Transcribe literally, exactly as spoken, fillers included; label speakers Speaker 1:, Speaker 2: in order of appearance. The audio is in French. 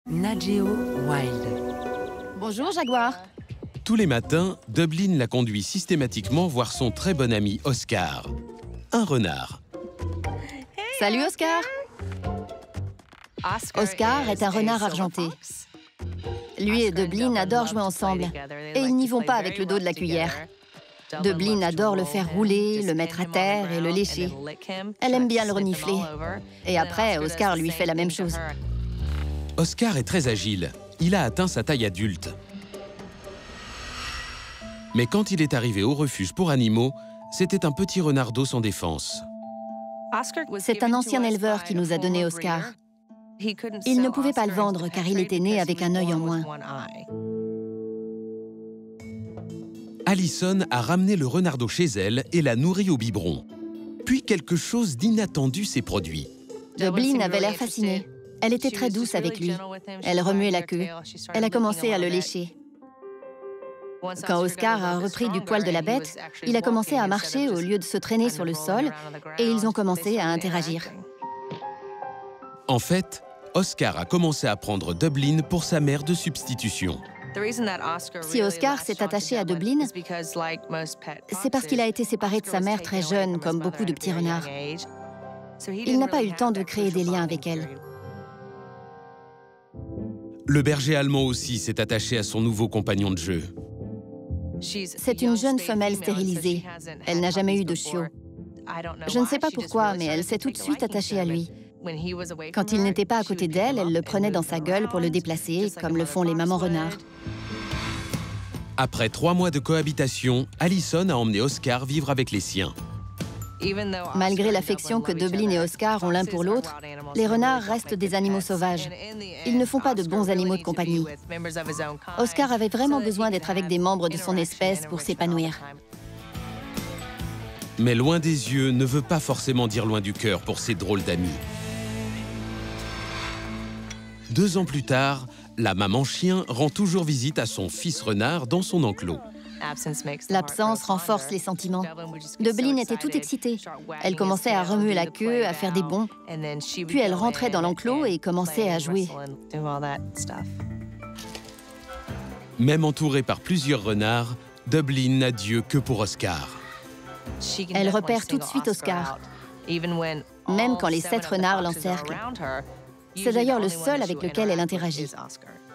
Speaker 1: Nat Geo Wild.
Speaker 2: Bonjour, Jaguar.
Speaker 3: Tous les matins, Dublin la conduit systématiquement voir son très bon ami Oscar, un renard.
Speaker 2: Salut, Oscar. Oscar est un renard argenté. Lui et Dublin adorent jouer ensemble et ils n'y vont pas avec le dos de la cuillère. Dublin adore le faire rouler, le mettre à terre et le lécher. Elle aime bien le renifler. Et après, Oscar lui fait la même chose.
Speaker 3: Oscar est très agile. Il a atteint sa taille adulte. Mais quand il est arrivé au refuge pour animaux, c'était un petit renardeau sans défense.
Speaker 2: C'est un ancien éleveur qui nous a donné Oscar. Il ne pouvait pas le vendre car il était né avec un œil en moins.
Speaker 3: Allison a ramené le renardeau chez elle et l'a nourri au biberon. Puis quelque chose d'inattendu s'est produit.
Speaker 2: Dublin avait l'air fascinée. Elle était très douce avec lui. Elle remuait la queue. Elle a commencé à le lécher. Quand Oscar a repris du poil de la bête, il a commencé à marcher au lieu de se traîner sur le sol et ils ont commencé à interagir.
Speaker 3: En fait, Oscar a commencé à prendre Dublin pour sa mère de substitution.
Speaker 2: Si Oscar s'est attaché à Dublin, c'est parce qu'il a été séparé de sa mère très jeune, comme beaucoup de petits renards. Il n'a pas eu le temps de créer des liens avec elle.
Speaker 3: Le berger allemand aussi s'est attaché à son nouveau compagnon de jeu.
Speaker 2: C'est une jeune femelle stérilisée. Elle n'a jamais eu de chiot. Je ne sais pas pourquoi, mais elle s'est tout de suite attachée à lui. Quand il n'était pas à côté d'elle, elle le prenait dans sa gueule pour le déplacer, comme le font les mamans renards.
Speaker 3: Après trois mois de cohabitation, Allison a emmené Oscar vivre avec les siens.
Speaker 2: Malgré l'affection que Dublin et Oscar ont l'un pour l'autre, les renards restent des animaux sauvages. Ils ne font pas de bons animaux de compagnie. Oscar avait vraiment besoin d'être avec des membres de son espèce pour s'épanouir.
Speaker 3: Mais loin des yeux ne veut pas forcément dire loin du cœur pour ces drôles d'amis. Deux ans plus tard, la maman chien rend toujours visite à son fils renard dans son enclos.
Speaker 2: L'absence renforce les sentiments. Dublin était toute excitée. Elle commençait à remuer la queue, à faire des bonds. Puis elle rentrait dans l'enclos et commençait à jouer.
Speaker 3: Même entourée par plusieurs renards, Dublin n'a Dieu que pour Oscar.
Speaker 2: Elle repère tout de suite Oscar, même quand les sept renards l'encerclent. C'est d'ailleurs le seul avec lequel elle interagit.